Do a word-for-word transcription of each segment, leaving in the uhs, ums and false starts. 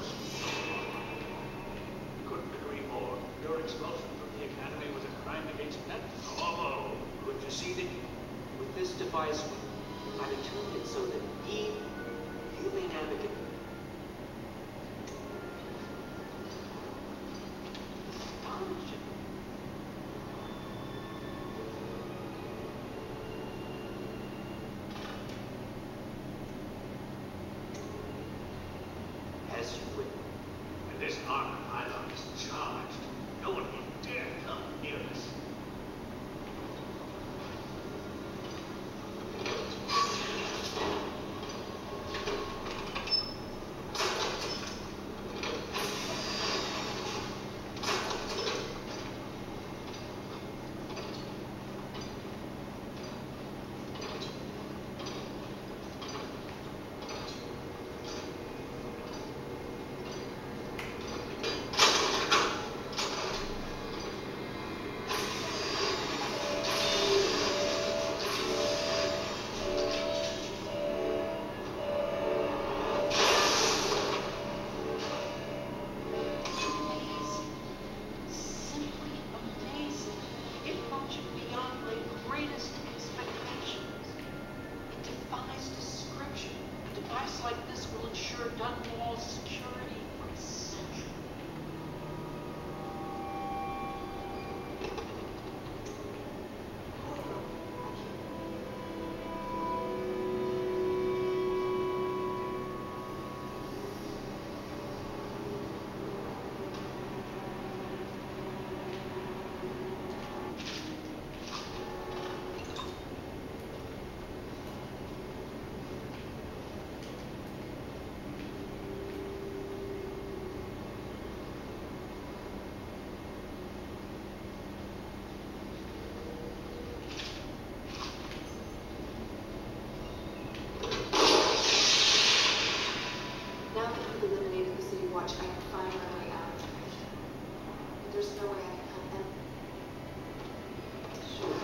course. Couldn't agree more. Your expulsion from the Academy was a crime against ethics. Although, Could you see that with this device, I've attuned it so that ye, you may navigate. Astonishing. As you would. and this armor pylon is charged. No one will dare come near us. Watch, I can find my way out. There's no way I can help them. Sure.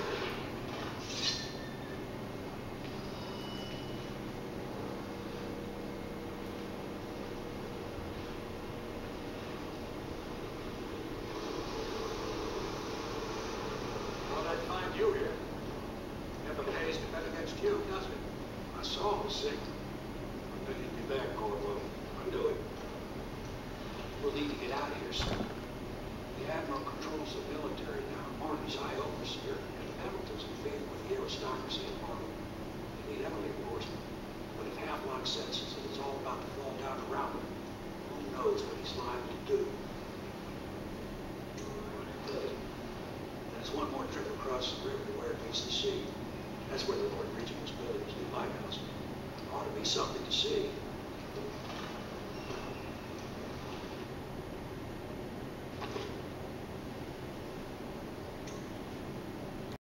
How'd I find you here? Never pays to bet against you, does it? I saw him sick. I bet he'd be back, Corwell. I'll do it. We'll need to get out of here soon. The Admiral controls the military now. Marty's high overseer, and the Hamiltons in favor with the aristocracy and Marty. They need heavily enforcement. But if Havelock senses that it's all about to fall down around him, who knows what he's liable to do? Good. That's one more trip across the river to where it meets the sea. That's where the Lord Regent's building his new lighthouse. Ought to be something to see.